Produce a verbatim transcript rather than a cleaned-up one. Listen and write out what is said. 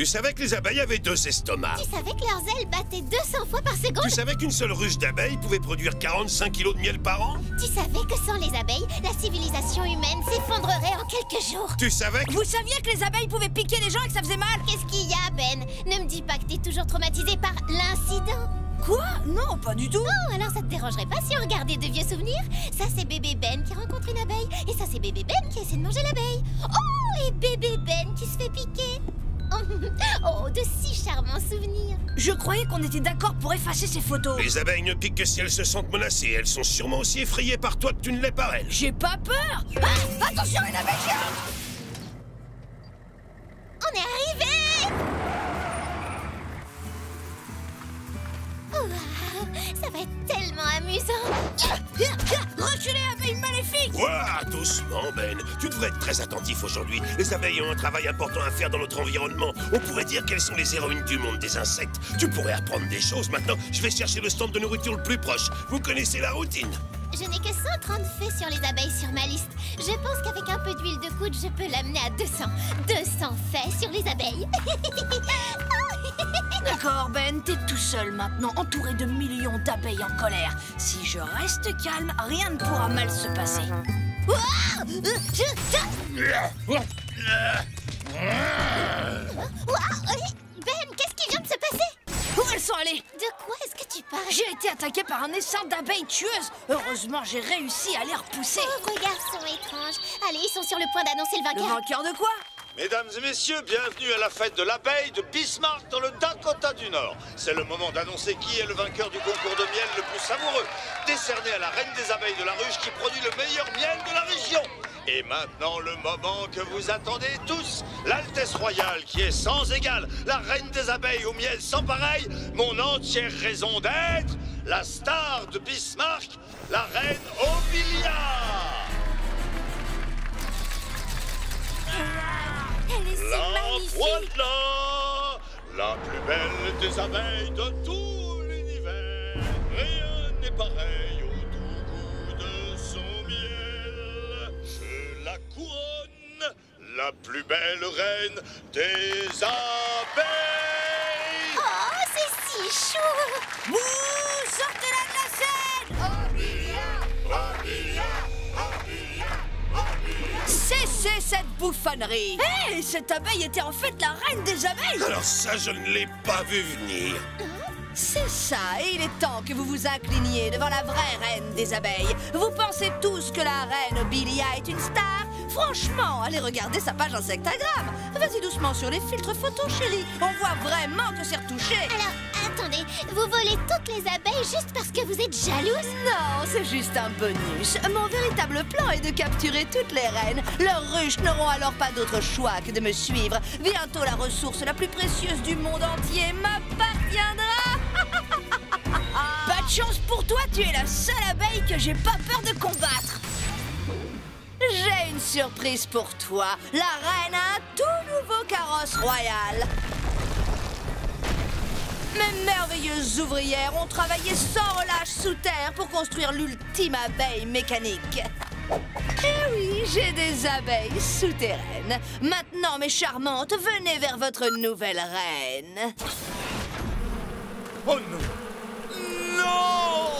Tu savais que les abeilles avaient deux estomacs? Tu savais que leurs ailes battaient deux cents fois par seconde? Tu savais qu'une seule ruche d'abeilles pouvait produire quarante-cinq kilos de miel par an? Tu savais que sans les abeilles, la civilisation humaine s'effondrerait en quelques jours? Tu savais que... Vous saviez que les abeilles pouvaient piquer les gens et que ça faisait mal? Qu'est-ce qu'il y a, Ben? Ne me dis pas que t'es toujours traumatisé par l'incident. Quoi? Non, pas du tout. Oh, alors ça te dérangerait pas si on regardait de vieux souvenirs? Ça, c'est bébé Ben qui rencontre une abeille. Et ça, c'est bébé Ben qui essaie de manger l'abeille. Oh, et bébé Ben qui se fait piquer. Oh, de si charmants souvenirs. Je croyais qu'on était d'accord pour effacer ces photos. Les abeilles ne piquent que si elles se sentent menacées. Elles sont sûrement aussi effrayées par toi que tu ne l'es par elles. J'ai pas peur. Ah, attention, une abeille géante. On est arrivé. Oh, ça va être tellement amusant. Reculez, abeille maléfique. Ouah, doucement, Ben. Tu devrais être très attentif aujourd'hui. Les abeilles ont un travail important à faire dans notre environnement. On pourrait dire qu'elles sont les héroïnes du monde des insectes. Tu pourrais apprendre des choses maintenant. Je vais chercher le stand de nourriture le plus proche. Vous connaissez la routine? Je n'ai que cent trente faits sur les abeilles sur ma liste. Je pense qu'avec un peu d'huile de coude, je peux l'amener à deux cents. deux cents faits sur les abeilles. D'accord, Ben, t'es tout seul maintenant, entouré de millions d'abeilles en colère. Si je reste calme, rien ne pourra mal se passer. Ben, qu'est-ce qui vient de se passer? Où elles sont allées? De quoi est-ce que tu parles? J'ai été attaqué par un essaim d'abeilles tueuses. Heureusement, j'ai réussi à les repousser. Pauvres garçons étranges. Allez, ils sont sur le point d'annoncer le Le vainqueur. vainqueur de quoi? Mesdames et messieurs, bienvenue à la fête de l'abeille de Bismarck dans le Dakota du Nord. C'est le moment d'annoncer qui est le vainqueur du concours de miel le plus savoureux, décerné à la reine des abeilles de la ruche qui produit le meilleur miel de la région. Et maintenant, le moment que vous attendez tous, l'Altesse Royale qui est sans égale, la reine des abeilles au miel sans pareil, mon entière raison d'être, la star de Bismarck, la reine Omilia. Elle est si La magnifique. voilà, la plus belle des abeilles de tout l'univers. Rien n'est pareil au doux goût de son miel. Je la couronne, la plus belle reine des abeilles. Oh, c'est si chou. Vous sortez-la de la scène! Cessez cette bouffonnerie! Hé, cette abeille était en fait la reine des abeilles! Alors ça, je ne l'ai pas vu venir. C'est ça, et il est temps que vous vous incliniez devant la vraie reine des abeilles. Vous pensez tous que la reine Obilia est une star? Franchement, allez regarder sa page Insectagram. Vas-y doucement sur les filtres photos, chérie. On voit vraiment que c'est retouché. Alors, attendez, vous volez toutes les abeilles juste parce que vous êtes jalouse? Non, c'est juste un bonus. Mon véritable plan est de capturer toutes les reines. Leurs ruches n'auront alors pas d'autre choix que de me suivre. Bientôt, la ressource la plus précieuse du monde entier m'appartiendra. Pas de chance pour toi, tu es la seule abeille que j'ai pas peur de combattre. J'ai une surprise pour toi. La reine a un tout nouveau carrosse royal. Mes merveilleuses ouvrières ont travaillé sans relâche sous terre pour construire l'ultime abeille mécanique. Eh oui, j'ai des abeilles souterraines. Maintenant, mes charmantes, venez vers votre nouvelle reine. Oh non! Non!